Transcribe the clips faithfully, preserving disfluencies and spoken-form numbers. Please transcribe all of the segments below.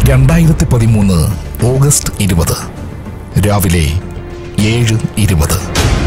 രണ്ടായിരത്തി പതിമൂന്ന് ഓഗസ്റ്റ് ഇരുപത് രാവിലെ ഏഴ് ഇരുപത്.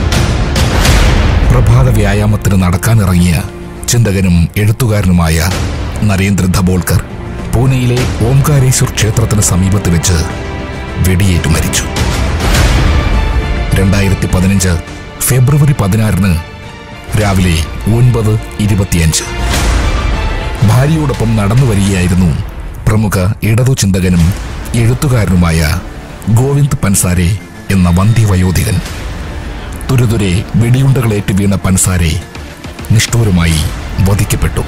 പ്രഭാത വ്യായാമത്തിന് നടക്കാനിറങ്ങിയ ചിന്തകനും എഴുത്തുകാരനുമായ നരേന്ദ്ര ദബോൾക്കർ പൂനെയിലെ ഓംകാരേശ്വർ ക്ഷേത്രത്തിന് സമീപത്ത് വെച്ച് വെടിയേറ്റു മരിച്ചു. രണ്ടായിരത്തി പതിനഞ്ച് ഫെബ്രുവരി പതിനാറിന് രാവിലെ ഒൻപത് ഇരുപത്തിയഞ്ച് ഭാര്യയോടൊപ്പം നടന്നു വരികയായിരുന്നു പ്രമുഖ ഇടതു ചിന്തകനും എഴുത്തുകാരനുമായ ഗോവിന്ദ് പൻസാരെ എന്ന വന്ധ്യവയോധികൻ. തുരുതുരെ വെടിയുണ്ടകളേറ്റ് വീണ പൻസാരെ നിഷ്ഠൂരമായി വധിക്കപ്പെട്ടു.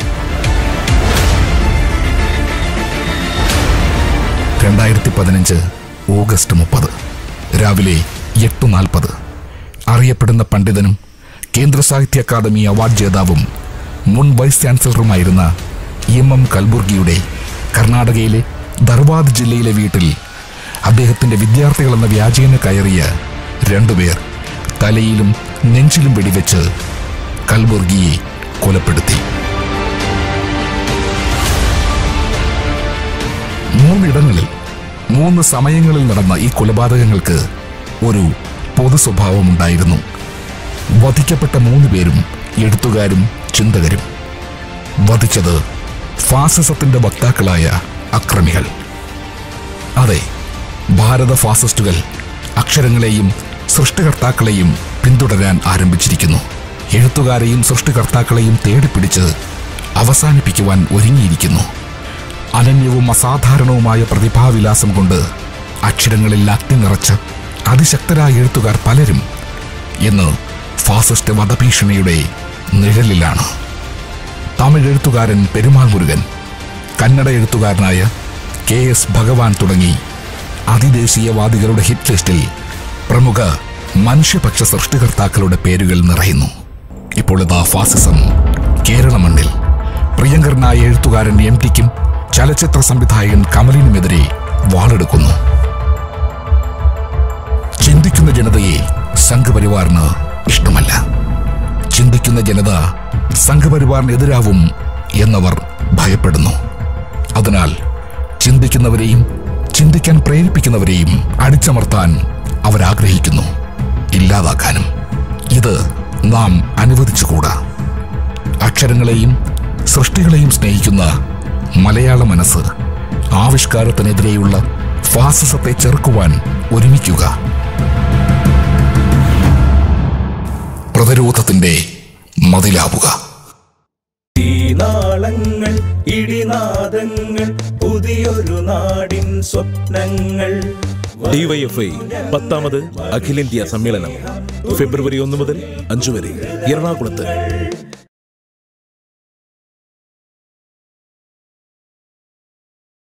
രണ്ടായിരത്തി പതിനഞ്ച് ഓഗസ്റ്റ് മുപ്പത് രാവിലെ എട്ട് നാൽപ്പത് അറിയപ്പെടുന്ന പണ്ഡിതനും കേന്ദ്ര സാഹിത്യ അക്കാദമി അവാർഡ് ജേതാവും മുൻ വൈസ് ചാൻസലറുമായിരുന്ന എം എം കൽബുർഗിയുടെ കർണാടകയിലെ ധർവാദ് ജില്ലയിലെ വീട്ടിൽ അദ്ദേഹത്തിന്റെ വിദ്യാർത്ഥികളെന്ന വ്യാജേന കയറിയ രണ്ടുപേർ തലയിലും നെഞ്ചിലും വെടിവെച്ച് കൽബുർഗിയെ കൊലപ്പെടുത്തി. മൂന്നിടങ്ങളിൽ മൂന്ന് സമയങ്ങളിൽ നടന്ന ഈ കൊലപാതകങ്ങൾക്ക് ഒരു പൊതു സ്വഭാവമുണ്ടായിരുന്നു. വധിക്കപ്പെട്ട മൂന്ന് പേരും എഴുത്തുകാരും ചിന്തകരും. വധിച്ചത് ഫാസിസത്തിന്റെ വക്താക്കളായ അക്രമികൾ. അതെ, ഭാരത ഫാസിസ്റ്റുകൾ അക്ഷരങ്ങളെയും സൃഷ്ടികർത്താക്കളെയും പിന്തുടരാൻ ആരംഭിച്ചിരിക്കുന്നു. എഴുത്തുകാരെയും സൃഷ്ടികർത്താക്കളെയും തേടിപ്പിടിച്ച് അവസാനിപ്പിക്കുവാൻ ഒരുങ്ങിയിരിക്കുന്നു. അനന്യവും അസാധാരണവുമായ പ്രതിഭാവിലാസം കൊണ്ട് അക്ഷരങ്ങളിൽ അഗ്നി നിറച്ച് അതിശക്തരായ എഴുത്തുകാർ പലരും ഇന്ന് ഫാസിസ്റ്റ് വധഭീഷണിയുടെ നിഴലിലാണ്. തമിഴ് എഴുത്തുകാരൻ പെരുമാൾ മുരുകൻ, കന്നഡ എഴുത്തുകാരനായ കെ എസ് ഭഗവാൻ തുടങ്ങി അതിദേശീയവാദികളുടെ ഹിറ്റ് ലിസ്റ്റിൽ പ്രമുഖ മനുഷ്യപക്ഷ സൃഷ്ടികർത്താക്കളുടെ പേരുകൾ നിറയുന്നു. ഇപ്പോൾ ഇതാ ഫാസിസം കേരള മണ്ണിൽ പ്രിയങ്കരനായ എഴുത്തുകാരൻ എം ടിക്കും ചലച്ചിത്ര സംവിധായകൻ കമലിനുമെതിരെ വാളെടുക്കുന്നു. ചിന്തിക്കുന്ന ജനതയെ സംഘപരിവാറിന് ഇഷ്ടമല്ല. ചിന്തിക്കുന്ന ജനത സംഘപരിവാറിനെതിരാവും എന്നവർ ഭയപ്പെടുന്നു. അതിനാൽ ചിന്തിക്കുന്നവരെയും ചിന്തിക്കാൻ പ്രേരിപ്പിക്കുന്നവരെയും അടിച്ചമർത്താൻ അവരാഗ്രഹിക്കുന്നു, ഇല്ലാതാക്കാനും. ഇത് നാം അനുവദിച്ചുകൂടാ. അക്ഷരങ്ങളെയും സൃഷ്ടികളെയും സ്നേഹിക്കുന്ന മലയാള മനസ്സ് ആവിഷ്കാരത്തിനെതിരെയുള്ള ഫാസിസത്തെ ചെറുക്കുവാൻ ഒരുമിക്കുക. പ്രതിരോധത്തിന്റെ മതിലാവുക. നാളങ്ങൾ ഇടിനാദങ്ങൾ പുതിയൊരു നാടിൻ സ്വപ്നങ്ങൾ. ഡി വൈ എഫ് ഐ പത്താമത് അഖിലേന്ത്യാ സമ്മേളനം ഫെബ്രുവരി ഒന്ന് മുതൽ അഞ്ചു വരെ എറണാകുളത്ത്.